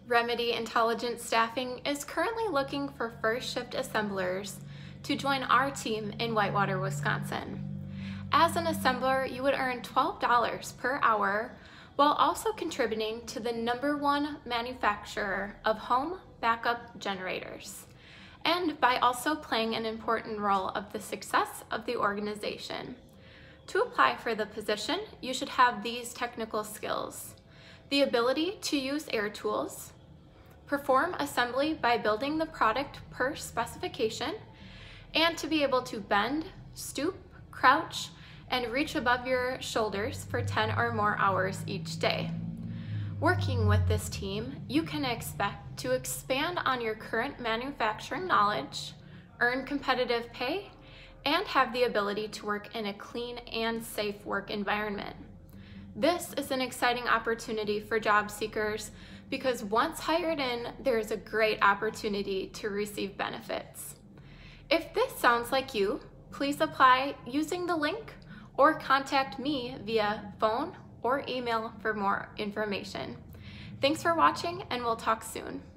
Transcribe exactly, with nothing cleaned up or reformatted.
Remedy Intelligent Staffing is currently looking for first shift assemblers to join our team in Whitewater, Wisconsin. As an assembler, you would earn twelve dollars per hour while also contributing to the number one manufacturer of home backup generators, and by also playing an important role of the success of the organization. To apply for the position, you should have these technical skills: the ability to use air tools, perform assembly by building the product per specification, and to be able to bend, stoop, crouch, and reach above your shoulders for ten or more hours each day. Working with this team, you can expect to expand on your current manufacturing knowledge, earn competitive pay, and have the ability to work in a clean and safe work environment. This is an exciting opportunity for job seekers because once hired in, there is a great opportunity to receive benefits. If this sounds like you, please apply using the link or contact me via phone or email for more information. Thanks for watching, and we'll talk soon.